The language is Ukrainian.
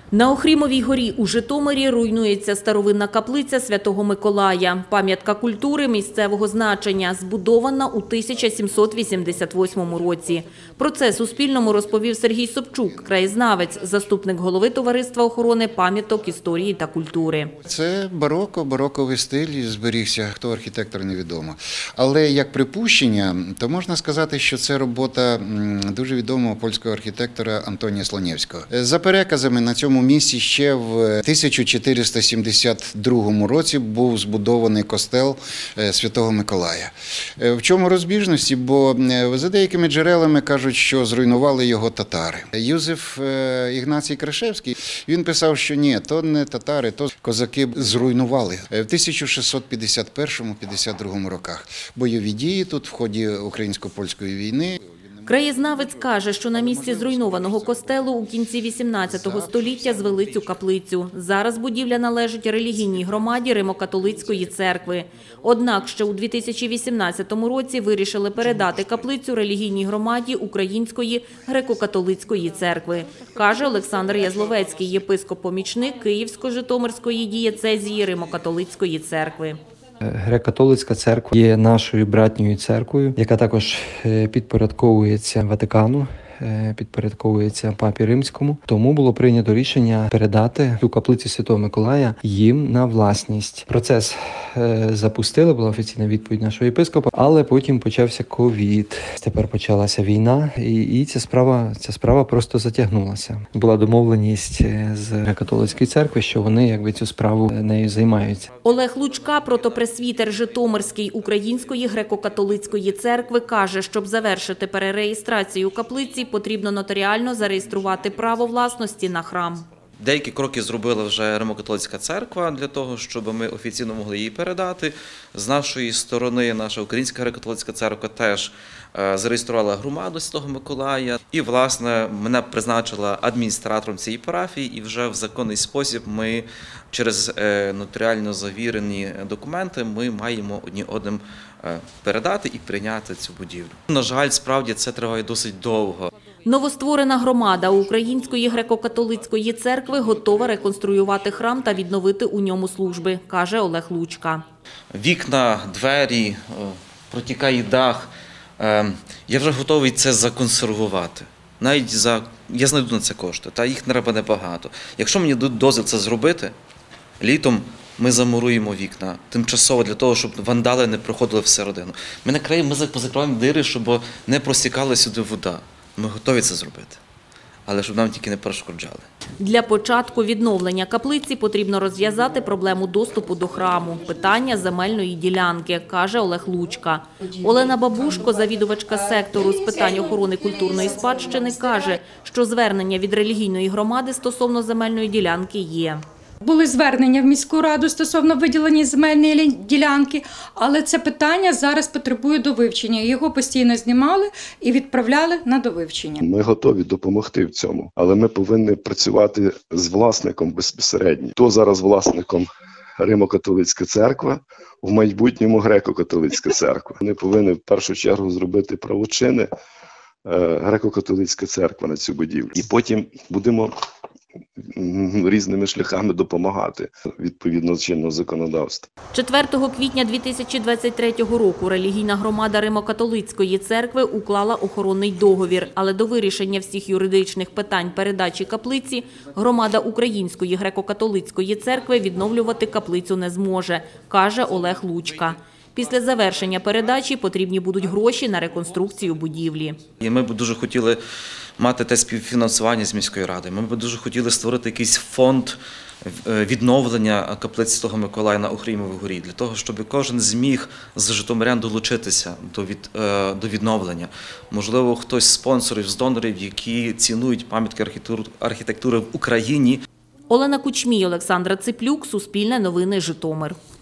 На Охрімовій горі у Житомирі руйнується старовинна каплиця Святого Миколая. Пам'ятка культури місцевого значення, збудована у 1788 році. Про це Суспільному розповів Сергій Собчук, краєзнавець, заступник голови Товариства охорони пам'яток історії та культури. Це бароковий стиль, зберігся, хто архітектор, невідомо. Але як припущення, то можна сказати, що це робота дуже відомого польського архітектора Антонія Слонєвського. За переказами, на цьому місці ще в 1472 році був збудований костел Святого Миколая. В чому розбіжності? Бо за деякими джерелами кажуть, що зруйнували його татари. Юзеф Ігнацій Крашевський, він писав, що ні, то не татари, то козаки зруйнували в 1651-52 роках. Бойові дії тут в ході українсько-польської війни. Краєзнавець каже, що на місці зруйнованого костелу у кінці 18 століття звели цю каплицю. Зараз будівля належить релігійній громаді Римо-католицької церкви. Однак ще у 2018 році вирішили передати каплицю релігійній громаді Української греко-католицької церкви, каже Олександр Язловецький, єпископ-помічник Київсько-Житомирської дієцезії Римо-католицької церкви. Греко-католицька церква є нашою братньою церквою, яка також підпорядковується Ватикану, підпорядковується Папі Римському. Тому було прийнято рішення передати цю каплицю Святого Миколая їм на власність. Процес запустили, була офіційна відповідь нашого єпископа, але потім почався ковід. Тепер почалася війна, і ця справа просто затягнулася. Була домовленість з Греко-католицької церкви, що вони цю справу нею займаються. Олег Лучка, протопресвітер Житомирської Української греко-католицької церкви, каже, щоб завершити перереєстрацію каплиці, потрібно нотаріально зареєструвати право власності на храм. Деякі кроки зробила вже Римо-католицька церква для того, щоб ми офіційно могли її передати. З нашої сторони, наша Українська греко-католицька церква теж зареєструвала громаду Святого Миколая. І, власне, мене призначила адміністратором цієї парафії, і вже в законний спосіб ми через нотаріально завірені документи ми маємо одні одним передати і прийняти цю будівлю. На жаль, справді це триває досить довго. Новостворена громада Української греко-католицької церкви готова реконструювати храм та відновити у ньому служби, каже Олег Лучка. Вікна, двері, протікає дах. Я вже готовий це законсервувати. Я знайду на це кошти, та їх треба небагато. Якщо мені дадуть дозвіл це зробити, літом ми замуруємо вікна тимчасово для того, щоб вандали не проходили всередину. Ми позакриваємо дири, щоб не простікала сюди вода. Ми готові це зробити, але щоб нам тільки не перешкоджали. Для початку відновлення каплиці потрібно розв'язати проблему доступу до храму, питання земельної ділянки, каже Олег Лучка. Олена Бабушко, завідувачка сектору з питань охорони культурної спадщини, каже, що звернення від релігійної громади стосовно земельної ділянки є. Були звернення в міську раду стосовно виділення земельної ділянки, але це питання зараз потребує довивчення. Його постійно знімали і відправляли на довивчення. Ми готові допомогти в цьому, але ми повинні працювати з власником безпосередньо. Хто зараз власником Римо-католицька церква, в майбутньому Греко-католицька церква. Вони повинні в першу чергу зробити правочини Греко-католицька церква на цю будівлю. І потім будемо різними шляхами допомагати відповідно чинного законодавства. 4 квітня 2023 року релігійна громада Римо-католицької церкви уклала охоронний договір, але до вирішення всіх юридичних питань передачі каплиці громада Української греко-католицької церкви відновлювати каплицю не зможе, каже Олег Лучка. Після завершення передачі потрібні будуть гроші на реконструкцію будівлі. Ми б дуже хотіли мати те співфінансування з міської ради. Ми б дуже хотіли створити якийсь фонд відновлення каплиці Святого Миколая на Охрімовій горі, для того, щоб кожен зміг з житомирян долучитися до відновлення. Можливо, хтось з спонсорів, з донорів, які цінують пам'ятки архітектури в Україні. Олена Кучмій, Олександра Циплюк, Суспільне новини, Житомир.